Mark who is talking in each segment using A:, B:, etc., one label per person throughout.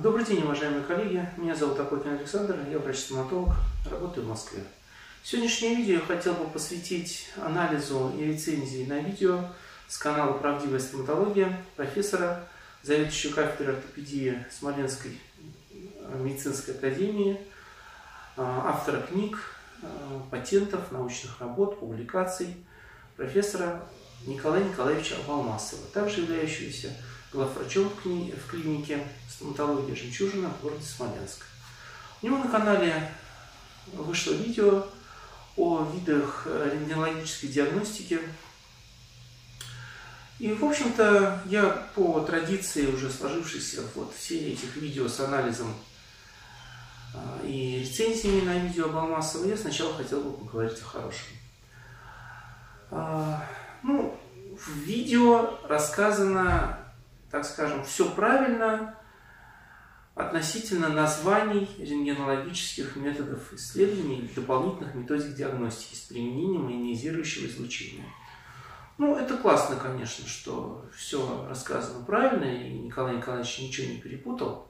A: Добрый день, уважаемые коллеги. Меня зовут Акопин Александр, я врач-стоматолог, работаю в Москве. Сегодняшнее видео я хотел бы посвятить анализу и рецензии на видео с канала «Правдивая стоматология» профессора, заведующего кафедрой ортопедии Смоленской медицинской академии, автора книг, патентов, научных работ, публикаций, профессора Николая Николаевича Абалмасова, также являющегося главврачом в клинике стоматологии «Жемчужина» в городе Смоленск. У него на канале вышло видео о видах рентгенологической диагностики. И, в общем-то, я по традиции, уже сложившейся в серии этих видео с анализом и рецензиями на видео Абалмасова, я сначала хотел бы поговорить о хорошем. В видео рассказано, так скажем, все правильно относительно названий рентгенологических методов исследований или дополнительных методик диагностики с применением ионизирующего излучения. Это классно, конечно, что все рассказано правильно, и Николай Николаевич ничего не перепутал.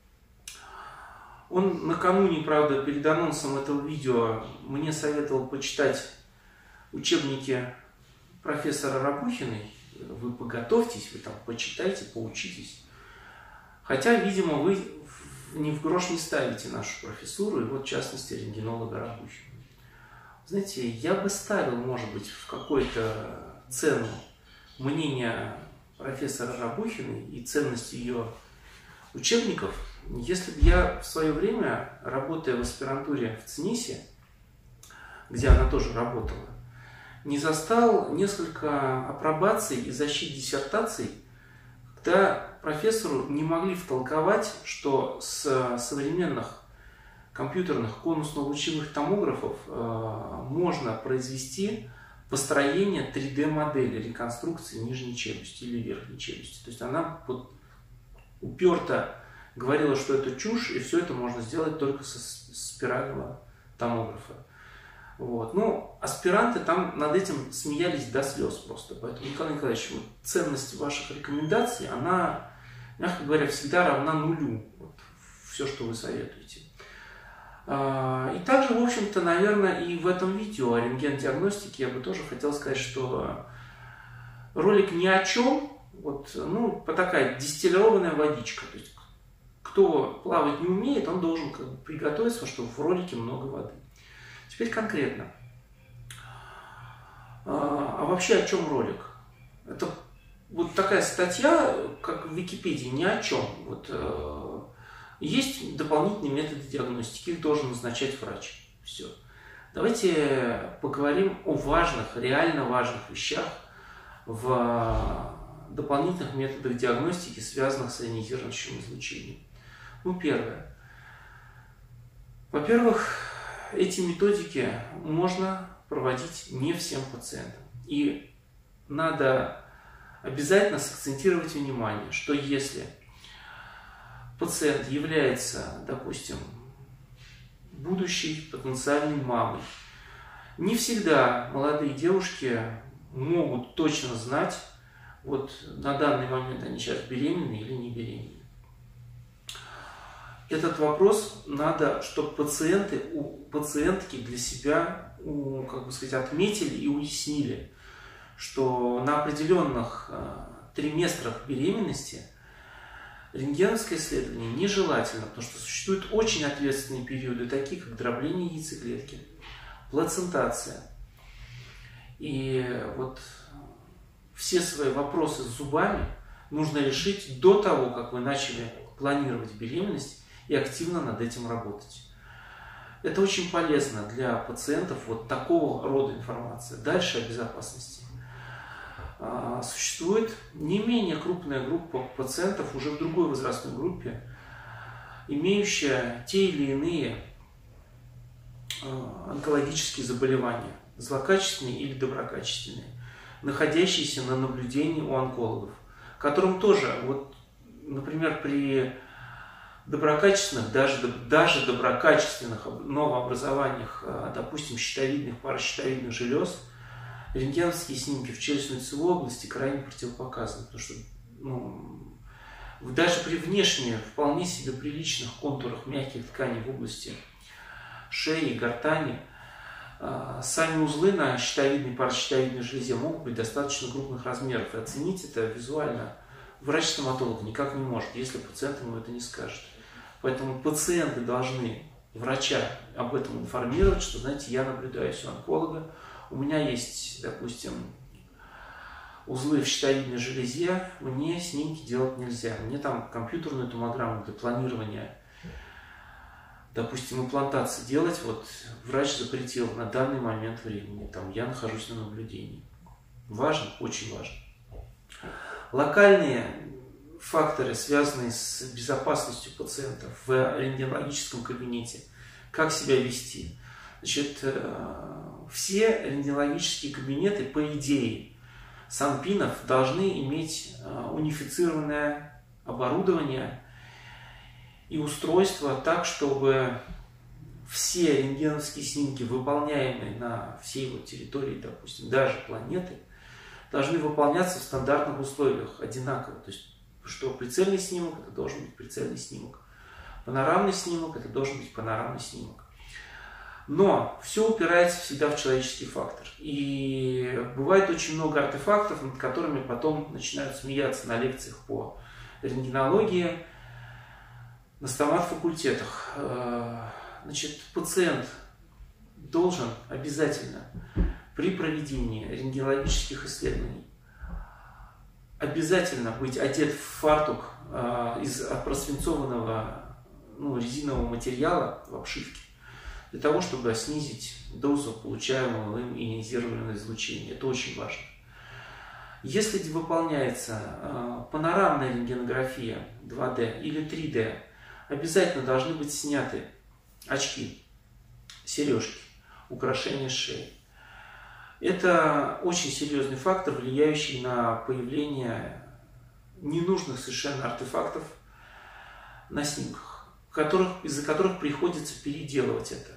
A: Он накануне, правда, перед анонсом этого видео мне советовал почитать учебники профессора Рабухиной. Вы подготовьтесь, вы там почитайте, поучитесь. Хотя, видимо, вы ни в грош не ставите нашу профессуру, и в частности, рентгенолога Рабухина. Знаете, я бы ставил, может быть, в какую-то цену мнение профессора Рабухиной и ценность ее учебников, если бы я в свое время, работая в аспирантуре в ЦНИСе, где она тоже работала, не застал апробаций и защит диссертаций, когда профессору не могли втолковать, что с современных компьютерных конусно-лучевых томографов можно произвести построение 3D-модели реконструкции нижней челюсти или верхней челюсти. То есть она уперто говорила, что это чушь, и все это можно сделать только со спирального томографа. Аспиранты там над этим смеялись до слез просто. Поэтому, Николай Николаевич, ценность ваших рекомендаций, она, мягко говоря, всегда равна нулю. Все, что вы советуете. И также, в общем-то, наверное, и в этом видео о рентген-диагностике я бы тоже хотел сказать, что ролик ни о чем, такая дистиллированная водичка. То есть, кто плавать не умеет, он должен приготовиться, что в ролике много воды. Теперь конкретно. А вообще о чем ролик? Это такая статья, как в Википедии, ни о чем. Есть дополнительные методы диагностики, их должен назначать врач. Все. Давайте поговорим о важных, реально важных вещах в дополнительных методах диагностики, связанных с ионизирующим излучением. Первое. Во-первых, эти методики можно проводить не всем пациентам. И надо обязательно сакцентировать внимание, что если пациент является, допустим, будущей потенциальной мамой, не всегда молодые девушки могут точно знать, на данный момент они сейчас беременны или не беременны. Этот вопрос надо, чтобы пациентки для себя, отметили и уяснили, что на определенных триместрах беременности рентгеновское исследование нежелательно, потому что существуют очень ответственные периоды, такие как дробление яйцеклетки, плацентация. И все свои вопросы с зубами нужно решить до того, как вы начали планировать беременность, и активно над этим работать. Это очень полезно для пациентов такого рода информация. Дальше о безопасности. Существует не менее крупная группа пациентов уже в другой возрастной группе, имеющая те или иные онкологические заболевания, злокачественные или доброкачественные, находящиеся на наблюдении у онкологов, которым тоже, например, при доброкачественных, даже доброкачественных новообразованиях, допустим, щитовидных, паращитовидных желез, рентгеновские снимки в челюстно-лицевой области крайне противопоказаны, потому что Даже при внешне вполне себе приличных контурах мягких тканей в области шеи, гортани, сами узлы на щитовидной, паращитовидной железе могут быть достаточно крупных размеров. И оценить это визуально врач-стоматолог никак не может, если пациент ему это не скажет. Поэтому пациенты должны врача об этом информировать, что, знаете, я наблюдаюсь у онколога, у меня есть, допустим, узлы в щитовидной железе, мне снимки делать нельзя. Мне там компьютерную томограмму для планирования, допустим, имплантации делать, вот врач запретил на данный момент времени, там я нахожусь на наблюдении. Важно, очень важно. Локальные факторы, связанные с безопасностью пациентов в рентгенологическом кабинете, как себя вести. Значит, все рентгенологические кабинеты, по идее, санпинов должны иметь унифицированное оборудование и устройство так, чтобы все рентгеновские снимки, выполняемые на всей его территории, допустим, даже планеты, должны выполняться в стандартных условиях одинаково. То есть, что прицельный снимок, это должен быть прицельный снимок. Панорамный снимок, это должен быть панорамный снимок. Но все упирается всегда в человеческий фактор. И бывает очень много артефактов, над которыми потом начинают смеяться на лекциях по рентгенологии, на стомат-факультетах. Значит, пациент должен обязательно при проведении рентгенологических исследований обязательно быть одет в фартук из просвинцованного резинового материала в обшивке, для того, чтобы снизить дозу получаемого им ионизированного излучения. Это очень важно. Если выполняется панорамная рентгенография 2D или 3D, обязательно должны быть сняты очки, сережки, украшения шеи. Это очень серьезный фактор, влияющий на появление ненужных совершенно артефактов на снимках, из-за которых приходится переделывать это.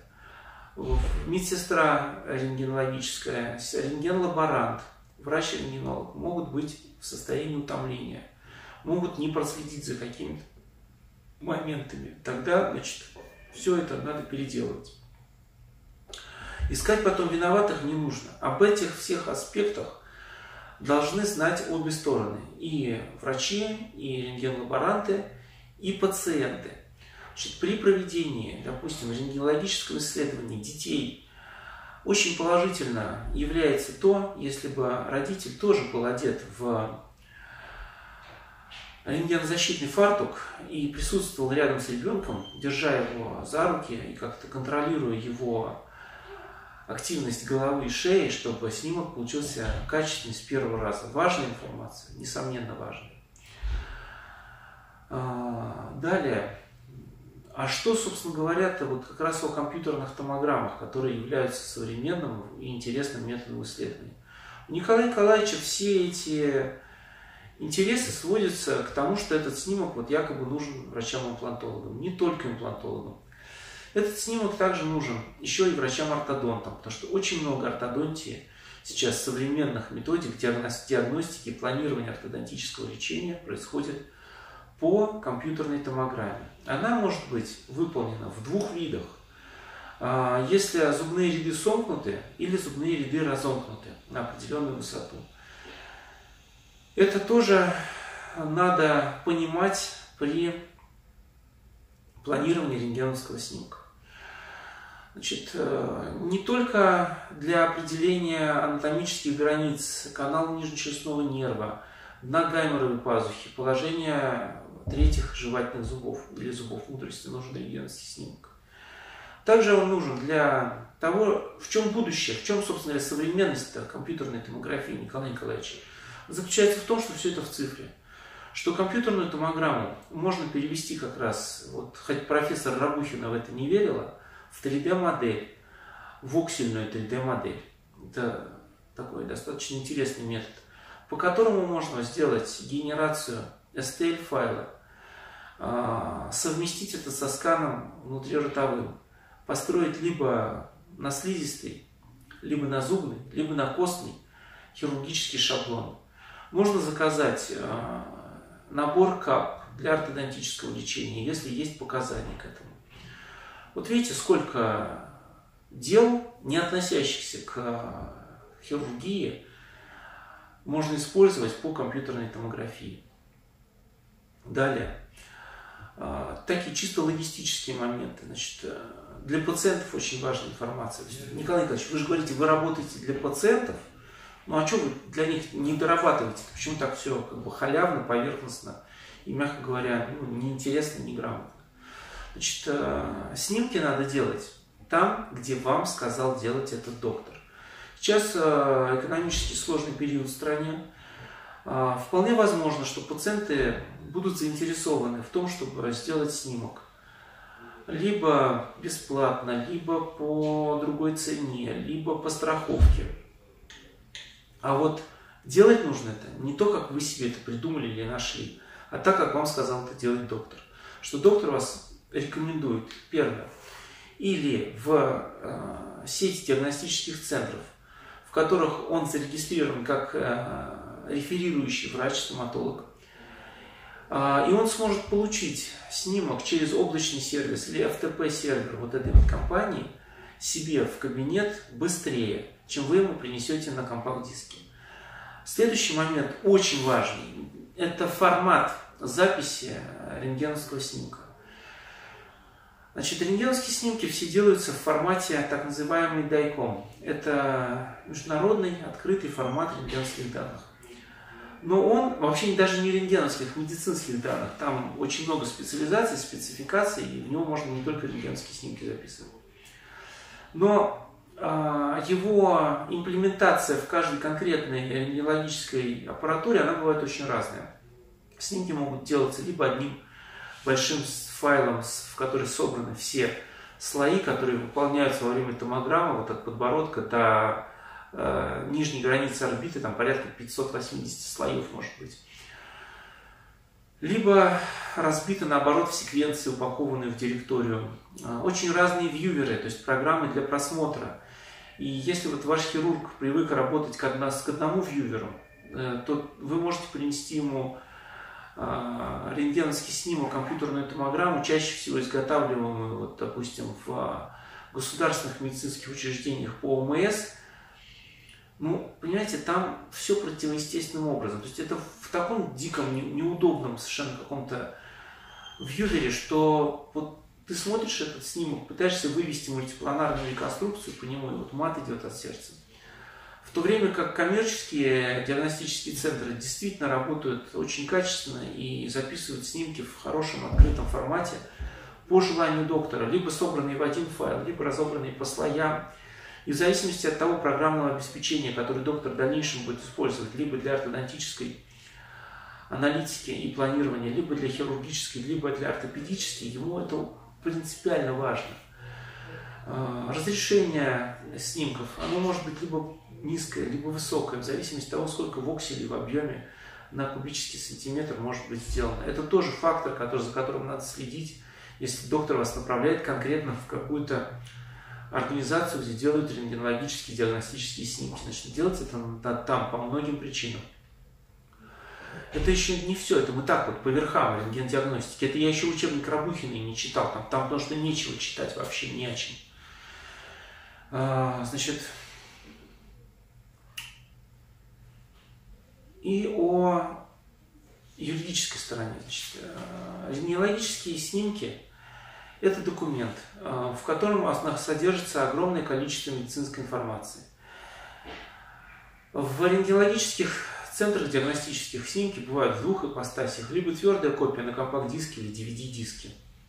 A: Медсестра рентгенологическая, рентген-лаборант, врач-рентгенолог могут быть в состоянии утомления, могут не проследить за какими-то моментами. Тогда, значит, все это надо переделывать. Искать потом виноватых не нужно. Об этих всех аспектах должны знать обе стороны. И врачи, и рентген-лаборанты, и пациенты. Значит, при проведении, допустим, рентгенологического исследования детей очень положительно является то, если бы родитель тоже был одет в рентгенозащитный фартук и присутствовал рядом с ребенком, держа его за руки и как-то контролируя его активность головы и шеи, чтобы снимок получился качественный с первого раза. Важная информация, несомненно важная. Далее. А что, собственно говоря-то, вот как раз о компьютерных томограммах, которые являются современным и интересным методом исследования. У Николая Николаевича все эти интересы сводятся к тому, что этот снимок вот якобы нужен врачам-имплантологам, не только имплантологам. Этот снимок также нужен еще и врачам-ортодонтам, потому что очень много ортодонтии сейчас современных методик диагностики и планирования ортодонтического лечения происходит по компьютерной томограмме. Она может быть выполнена в двух видах. Если зубные ряды сомкнуты или зубные ряды разомкнуты на определенную высоту. Это тоже надо понимать при планировании рентгеновского снимка. Значит, не только для определения анатомических границ канала нижнечелюстного нерва, дна гайморовой пазухи, положения третьих жевательных зубов или зубов мудрости нужен рентгеновский снимок. Также он нужен для того, в чем будущее, в чем, собственно говоря, современность компьютерной томографии Николая Николаевича. Заключается в том, что все это в цифре. Что компьютерную томограмму можно перевести как раз, вот хоть профессор Рабухина в это не верила, в 3D-модель, в оксельную 3D-модель. Это такой достаточно интересный метод, по которому можно сделать генерацию STL-файла, совместить это со сканом внутриротовым, построить либо на слизистый, либо на зубный, либо на костный хирургический шаблон. Можно заказать набор КАП для ортодонтического лечения, если есть показания к этому. Вот видите, сколько дел, не относящихся к хирургии, можно использовать по компьютерной томографии. Далее. Такие чисто логистические моменты. Значит, для пациентов очень важная информация. Николай Николаевич, вы же говорите, вы работаете для пациентов, ну а что вы для них не дорабатываете? Почему так все как бы халявно, поверхностно и, мягко говоря, неинтересно, неграмотно? Значит, снимки надо делать там, где вам сказал делать этот доктор. Сейчас экономически сложный период в стране. Вполне возможно, что пациенты будут заинтересованы в том, чтобы сделать снимок. Либо бесплатно, либо по другой цене, либо по страховке. А вот делать нужно это не то, как вы себе это придумали или нашли, а так, как вам сказал это делать доктор. Что доктор вас рекомендует, первое, или в сети диагностических центров, в которых он зарегистрирован как реферирующий врач-стоматолог, и он сможет получить снимок через облачный сервис или FTP-сервер вот этой вот компании себе в кабинет быстрее, чем вы ему принесете на компакт-диске. Следующий момент очень важный. Это формат записи рентгеновского снимка. Значит, рентгеновские снимки все делаются в формате так называемый DICOM. Это международный открытый формат рентгеновских данных. Но он вообще даже не рентгеновских, медицинских данных. Там очень много специализаций, спецификаций, и в него можно не только рентгеновские снимки записывать. Но его имплементация в каждой конкретной рентгенологической аппаратуре, она бывает очень разная. Снимки могут делаться либо одним большим файлом, в который собраны все слои, которые выполняются во время томограммы, вот от подбородка до нижней границы орбиты, там порядка 580 слоев может быть. Либо разбиты наоборот в секвенции, упакованные в директорию. Очень разные вьюверы, то есть программы для просмотра. И если вот ваш хирург привык работать к одному вьюверу, то вы можете принести ему рентгеновский снимок, компьютерную томограмму, чаще всего изготавливаемую, вот, допустим, в государственных медицинских учреждениях по ОМС. Ну, понимаете, там все противоестественным образом. То есть это в таком диком, неудобном совершенно каком-то вьювере, что вот ты смотришь этот снимок, пытаешься вывести мультипланарную реконструкцию по нему, и вот мат идет от сердца. В то время как коммерческие диагностические центры действительно работают очень качественно и записывают снимки в хорошем открытом формате по желанию доктора, либо собранные в один файл, либо разобранные по слоям. И в зависимости от того программного обеспечения, которое доктор в дальнейшем будет использовать, либо для ортодонтической аналитики и планирования, либо для хирургической, либо для ортопедической, ему это принципиально важно. Разрешение снимков, оно может быть либо низкое, либо высокое, в зависимости от того, сколько в окселе, в объеме на кубический сантиметр может быть сделано. Это тоже фактор, за которым надо следить, если доктор вас направляет конкретно в какую-то организацию, где делают рентгенологические диагностические снимки. Значит, делать это надо там по многим причинам. Это еще не все, это мы так вот по верхам рентген-диагностики. Это я еще учебник Рабухиной не читал, там потому что нечего читать вообще, не о чем. Значит, и о юридической стороне. Значит, рентгенологические снимки – это документ, в котором содержится огромное количество медицинской информации. В рентгенологических центрах диагностических снимки бывают в двух ипостасях: либо твердая копия на компакт-диске или DVD-диске,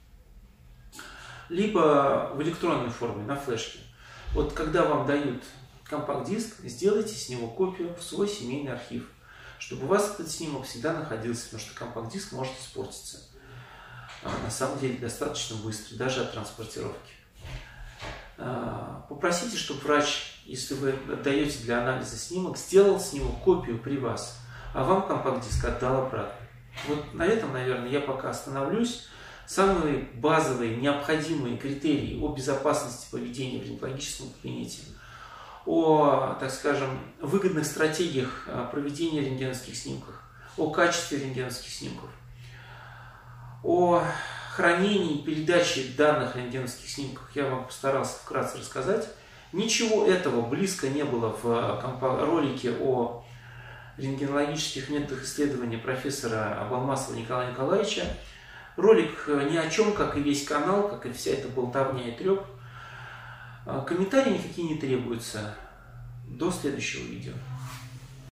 A: либо в электронной форме, на флешке. Вот когда вам дают компакт-диск, сделайте с него копию в свой семейный архив, чтобы у вас этот снимок всегда находился, потому что компакт-диск может испортиться. На самом деле достаточно быстро, даже от транспортировки. Попросите, чтобы врач, если вы отдаете для анализа снимок, сделал с него копию при вас, а вам компакт-диск отдал обратно. Вот на этом, наверное, я пока остановлюсь. Самые базовые, необходимые критерии о безопасности поведения в рентгенологическом кабинете, о, так скажем, выгодных стратегиях проведения рентгеновских снимков, о качестве рентгеновских снимков, О хранении и передаче данных рентгеновских снимков я вам постарался вкратце рассказать. Ничего этого близко не было в ролике о рентгенологических методах исследования профессора Абалмасова Николая Николаевича. Ролик ни о чем, как и весь канал, как и вся эта болтовня и треп. Комментарии никакие не требуются. До следующего видео.